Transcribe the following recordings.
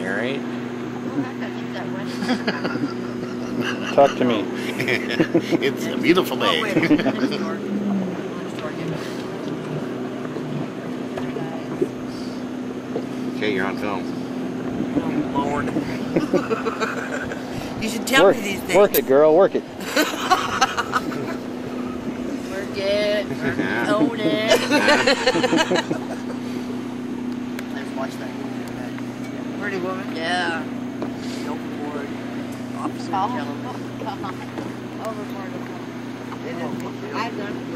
you, right? Talk to me. It's a beautiful day. Okay, you're on film. Oh, Lord. You should tell me these things. Work it, girl, work it. Work it. Own it. Let's watch that. Pretty woman? Yeah. Overboard. Officer Overboard. I've done it.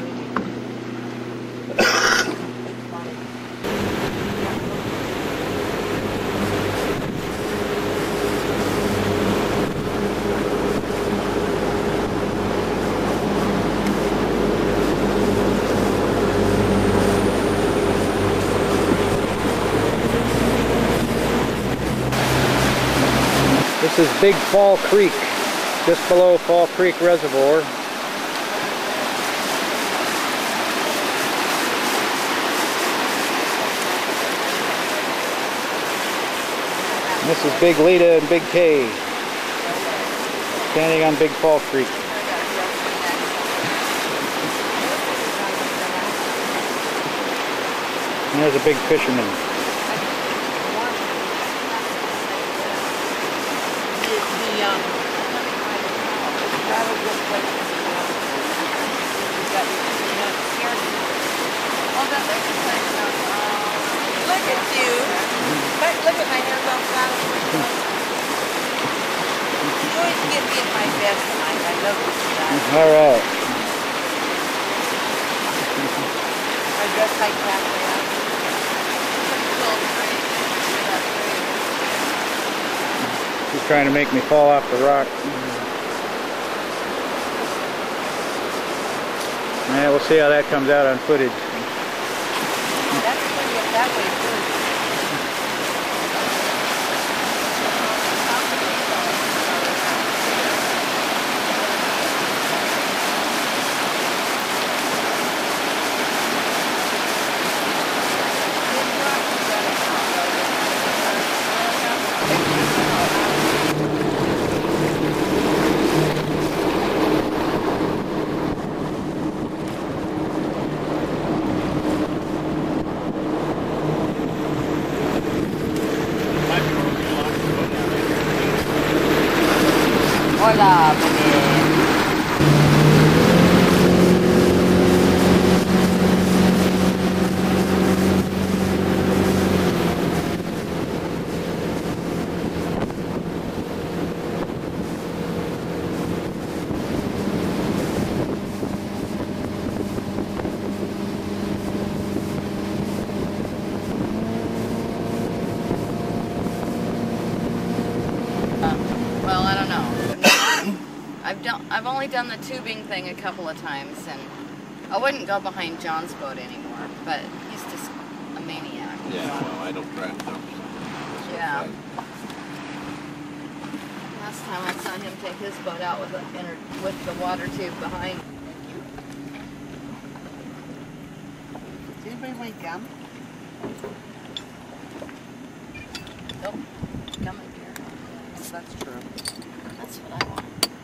This is Big Fall Creek, just below Fall Creek Reservoir. And this is Big Lita and Big Kay, standing on Big Fall Creek. And there's a big fisherman. Look at you. Look at my hands on saddle. You always get me at my best tonight. I love this guy. All right. I dress like that. He's trying to make me fall off the rock. Yeah, we'll see how that comes out on footage. That's going to get that way too. Hola, Well, I don't know. I've only done the tubing thing a couple of times, and I wouldn't go behind John's boat anymore, but he's just a maniac. Yeah, well, I don't drive them. Yeah. Last time I saw him take his boat out with the water tube behind. Does anybody want gum? Nope. Coming here. That's true. That's what I want.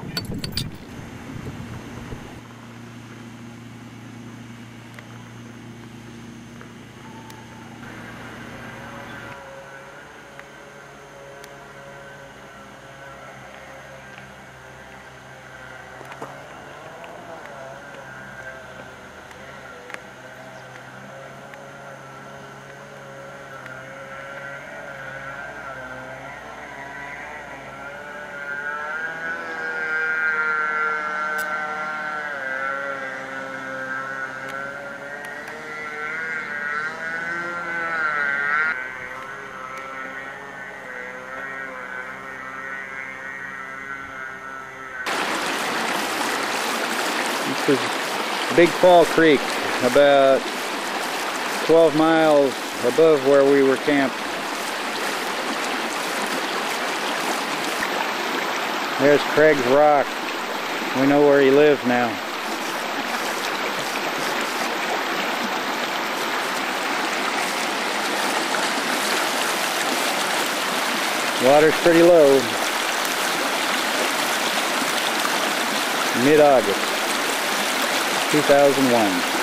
This is Big Fall Creek, about 12 miles above where we were camped. There's Craig's Rock. We know where he lives now. Water's pretty low. Mid-August, 2001.